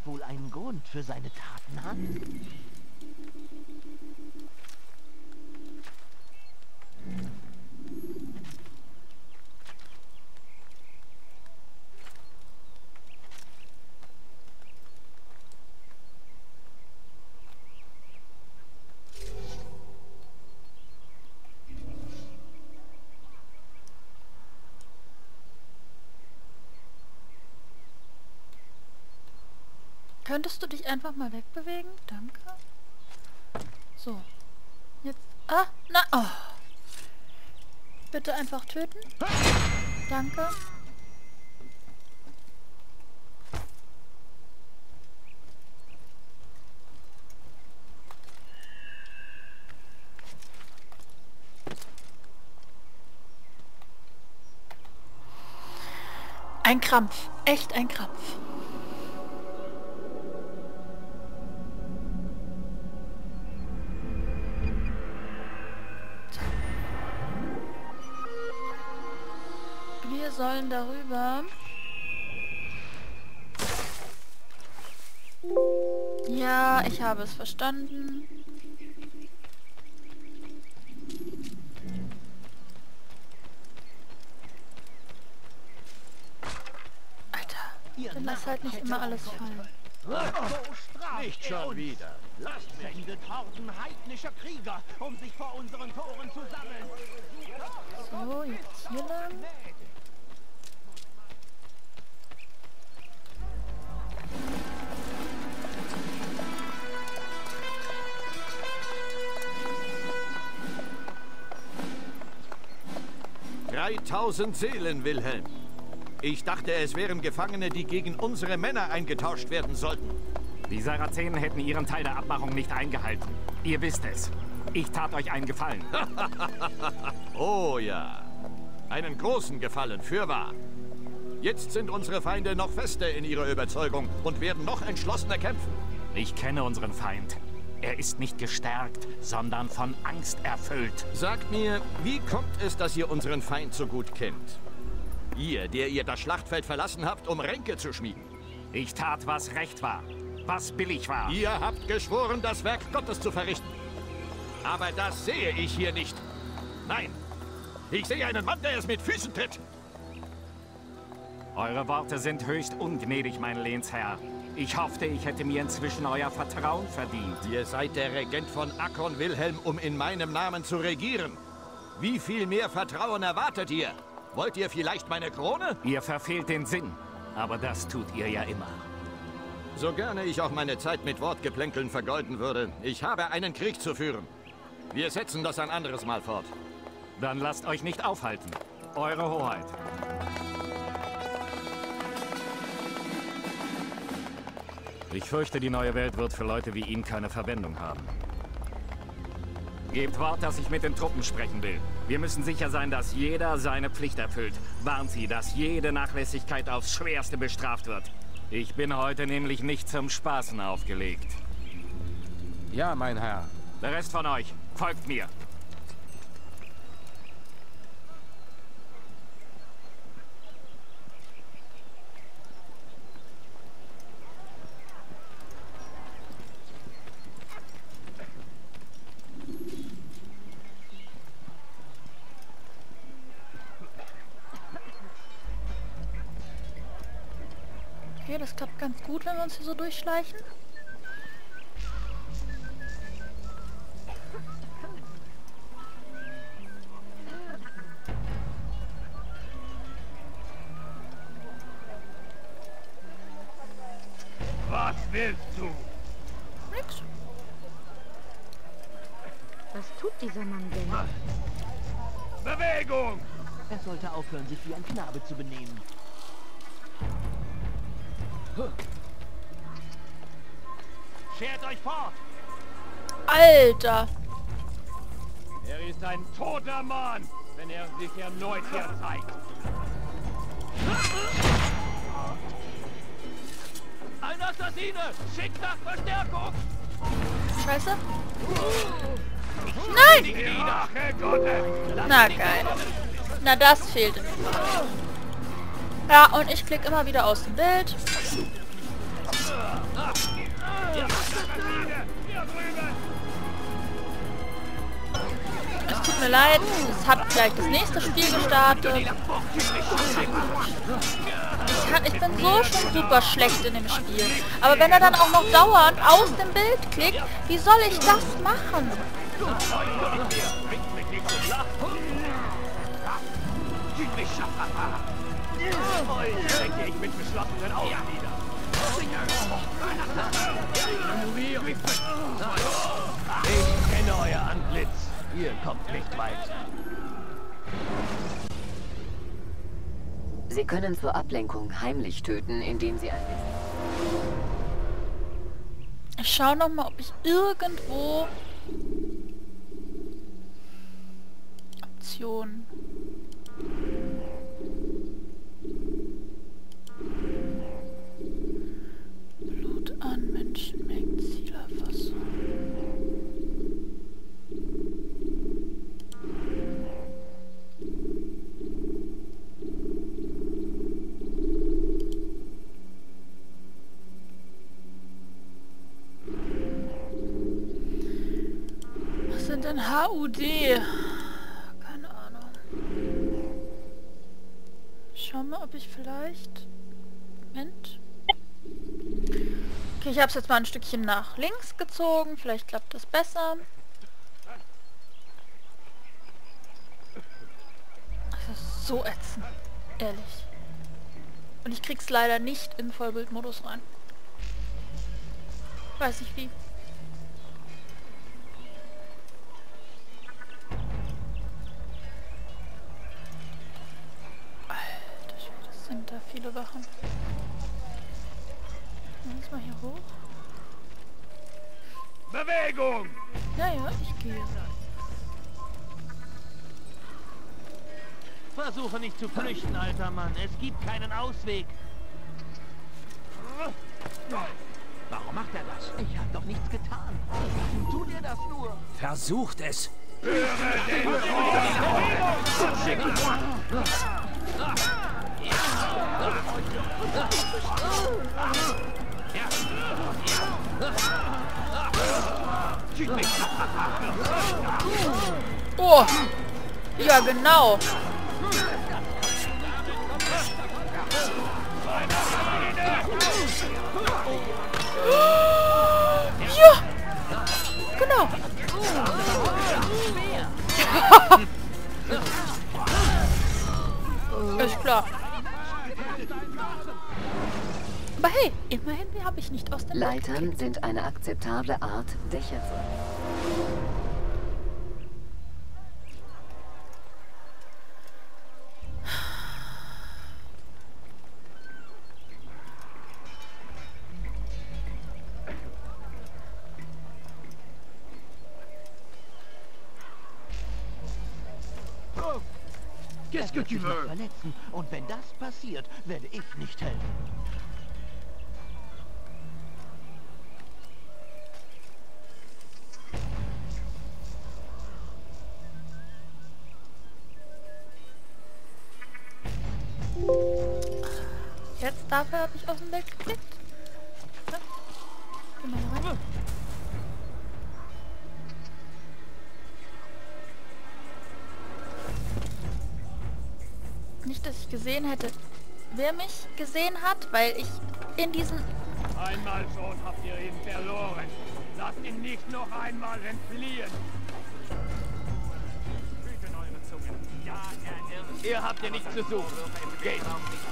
er wohl einen Grund für seine Taten hat? Könntest du dich einfach mal wegbewegen? Danke. So. Jetzt. Ah, na. Oh. Bitte einfach töten. Danke. Ein Krampf. Echt ein Krampf. Wir sollen darüber. Ja, ich habe es verstanden. Alter, dann lass halt nicht immer alles fallen. So straft Nicht er schon uns. wieder. Lasst mich. Sendet Horden heidnischer Krieger, um sich vor unseren Toren zu sammeln. So, jetzt hier lang. »3000 Seelen, Wilhelm. Ich dachte, es wären Gefangene, die gegen unsere Männer eingetauscht werden sollten.« Die Sarazenen hätten ihren Teil der Abmachung nicht eingehalten. Ihr wisst es. Ich tat euch einen Gefallen. Oh ja, einen großen Gefallen, fürwahr. Jetzt sind unsere Feinde noch fester in ihrer Überzeugung und werden noch entschlossener kämpfen. Ich kenne unseren Feind. Er ist nicht gestärkt, sondern von Angst erfüllt. Sagt mir, wie kommt es, dass ihr unseren Feind so gut kennt? Ihr, der ihr das Schlachtfeld verlassen habt, um Ränke zu schmieden. Ich tat, was recht war, was billig war. Ihr habt geschworen, das Werk Gottes zu verrichten. Aber das sehe ich hier nicht. Nein, ich sehe einen Mann, der es mit Füßen tritt. Eure Worte sind höchst ungnädig, mein Lehnsherr. Ich hoffte, ich hätte mir inzwischen euer Vertrauen verdient. Ihr seid der Regent von Akkon, Wilhelm, um in meinem Namen zu regieren. Wie viel mehr Vertrauen erwartet ihr? Wollt ihr vielleicht meine Krone? Ihr verfehlt den Sinn, aber das tut ihr ja immer. So gerne ich auch meine Zeit mit Wortgeplänkeln vergeuden würde, ich habe einen Krieg zu führen. Wir setzen das ein anderes Mal fort. Dann lasst euch nicht aufhalten. Eure Hoheit. Ich fürchte, die neue Welt wird für Leute wie ihn keine Verwendung haben. Gebt Wort, dass ich mit den Truppen sprechen will. Wir müssen sicher sein, dass jeder seine Pflicht erfüllt. Warnt sie, dass jede Nachlässigkeit aufs Schwerste bestraft wird. Ich bin heute nämlich nicht zum Spaßen aufgelegt. Ja, mein Herr. Der Rest von euch, folgt mir. Okay, das klappt ganz gut, wenn wir uns hier so durchschleichen. Was willst du? Nix. Was tut dieser Mann denn? Bewegung! Er sollte aufhören, sich wie ein Knabe zu benehmen. Schert euch fort! Alter! Er ist ein toter Mann, wenn er sich erneut hier zeigt. Ein Assassine! Schickt nach Verstärkung! Scheiße. Nein! Die Rache Gottes! Na geil. Na das fehlte mir. Ja, und ich klicke immer wieder aus dem Bild. Es tut mir leid, es hat gleich das nächste Spiel gestartet. Ich bin so schon super schlecht in dem Spiel. Aber wenn er dann auch noch dauernd aus dem Bild klickt, wie soll ich das machen? Ich mit geschlossenen Augen wieder. Ich kenne euer Antlitz. Ihr kommt nicht weit. Sie können zur Ablenkung heimlich töten, indem Sie ein... Ich schaue noch mal, ob ich irgendwo... Optionen... Blut an Menschenmengen, Zielerfassung. Was sind denn HUD? Keine Ahnung. Schau mal, ob ich vielleicht... Moment. Okay, ich habe es jetzt mal ein Stückchen nach links gezogen. Vielleicht klappt das besser. Das ist so ätzend. Ehrlich. Und ich krieg's leider nicht in Vollbildmodus rein. Weiß nicht wie. Alter Schwede, das sind da viele Wachen. Jetzt mal hier hoch. Bewegung! Ja, ich gehe. Versuche nicht zu flüchten, alter Mann. Es gibt keinen Ausweg. Warum macht er das? Ich habe doch nichts getan. Warum tut ihr das nur? Versucht es. Oh! Ja, genau. Ja! Genau. Ist klar. Aber hey, immerhin habe ich nicht aus dem Leitern sind eine akzeptable Art, Dächer zu... Er wird sich noch verletzen. Und wenn das passiert, werde ich nicht helfen. Jetzt dafür habe ich aus dem Bild geklickt. Ja. Geh mal hier rein. Nicht, dass ich gesehen hätte, wer mich gesehen hat, weil ich in diesen... Einmal schon habt ihr ihn verloren. Lasst ihn nicht noch einmal entfliehen. Hüten eure Zungen. Ja, ihr habt hier nichts zu suchen. Geht.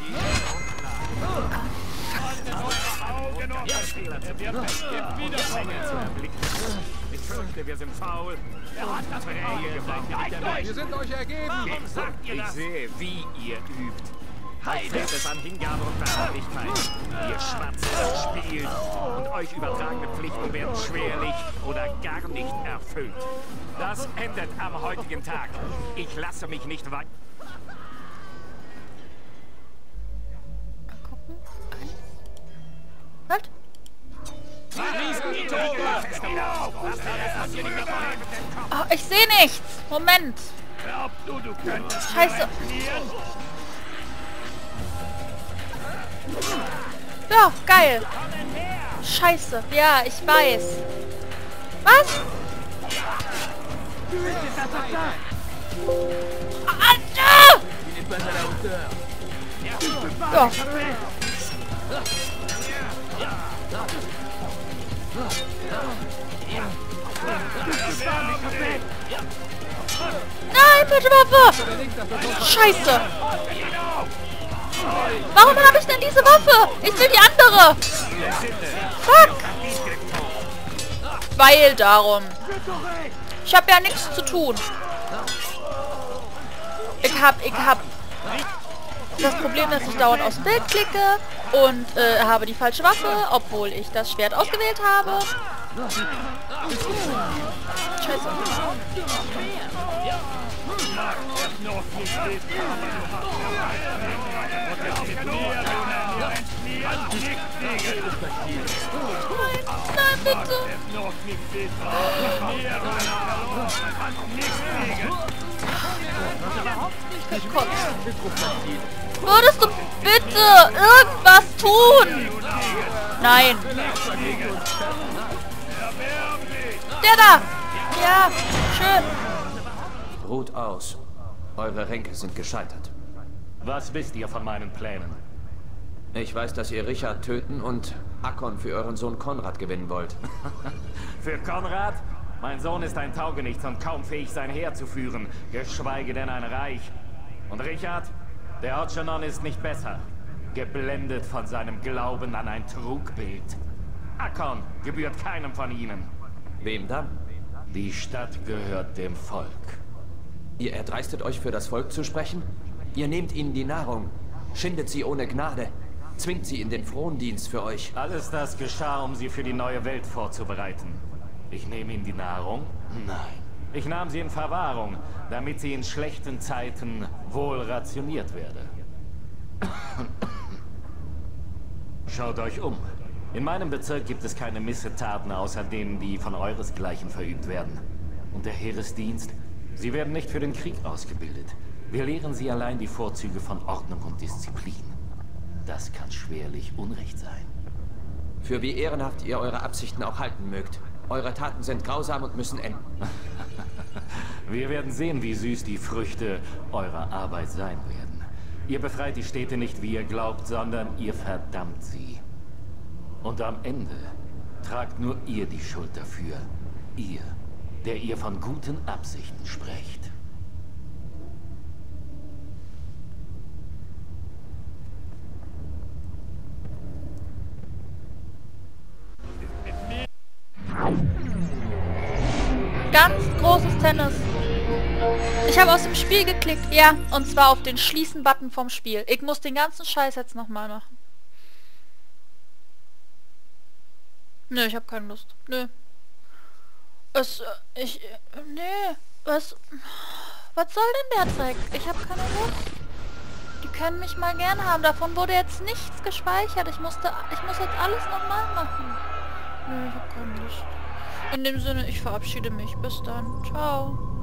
Haltet eure Augen offen. Er wird bestimmt wiederkommen. Ich fürchte, wir sind faul. Er hat das Träge geworden. Wir sind euch ergeben. Warum sagt ihr Ich das? sehe, wie ihr übt. Euch fehlt es an Hingabe und Beharrlichkeit. Ihr schwatzt, spielt und euch übertragene Pflichten werden schwerlich oder gar nicht erfüllt. Das endet am heutigen Tag. Ich lasse mich nicht weiter. Mal gucken. Was? Oh, ich sehe nichts. Moment. Glaubst du, du könntest Scheiße. entfliehen? Ja, geil. Kommen her! Scheiße. Ja, ich weiß. Was? Alter! Ja. Nein, bitte Waffe! Scheiße! Warum habe ich denn diese Waffe? Ich will die andere! Fuck! Weil darum. Ich habe ja nichts zu tun. Ich hab das Problem, dass ich dauernd aufs Bild klicke und habe die falsche Waffe, obwohl ich das Schwert ausgewählt habe. Scheiße. Nein, bitte. Ich kotze. Würdest du bitte irgendwas tun? Nein. Der da! Ja, schön. Ruht aus. Eure Ränke sind gescheitert. Was wisst ihr von meinen Plänen? Ich weiß, dass ihr Richard töten und Akkon für euren Sohn Konrad gewinnen wollt. Für Konrad? Mein Sohn ist ein Taugenichts und kaum fähig, sein Heer zu führen, geschweige denn ein Reich. Und Richard? Der Orchanon ist nicht besser. Geblendet von seinem Glauben an ein Trugbild. Akkon gebührt keinem von ihnen. Wem dann? Die Stadt gehört dem Volk. Ihr erdreistet euch, für das Volk zu sprechen? Ihr nehmt ihnen die Nahrung, schindet sie ohne Gnade, zwingt sie in den Frondienst für euch. Alles das geschah, um sie für die neue Welt vorzubereiten. Ich nehme ihnen die Nahrung? Nein. Ich nahm sie in Verwahrung, damit sie in schlechten Zeiten wohl rationiert werde. Schaut euch um. In meinem Bezirk gibt es keine Missetaten außer denen, die von euresgleichen verübt werden. Und der Heeresdienst? Sie werden nicht für den Krieg ausgebildet. Wir lehren sie allein die Vorzüge von Ordnung und Disziplin. Das kann schwerlich Unrecht sein. Für wie ehrenhaft ihr eure Absichten auch halten mögt. Eure Taten sind grausam und müssen enden. Wir werden sehen, wie süß die Früchte eurer Arbeit sein werden. Ihr befreit die Städte nicht, wie ihr glaubt, sondern ihr verdammt sie. Und am Ende tragt nur ihr die Schuld dafür. Ihr, der ihr von guten Absichten sprecht. Ganz großes Tennis. Ich habe aus dem Spiel geklickt. Ja, und zwar auf den Schließen-Button vom Spiel. Ich muss den ganzen Scheiß jetzt nochmal machen. Nö, ich habe keine Lust. Nö. Nee. Was soll denn der Dreck? Ich habe keine Lust. Die können mich mal gern haben. Davon wurde jetzt nichts gespeichert. Ich muss jetzt alles nochmal machen. Nö, ich habe keine Lust. In dem Sinne, ich verabschiede mich. Bis dann. Ciao.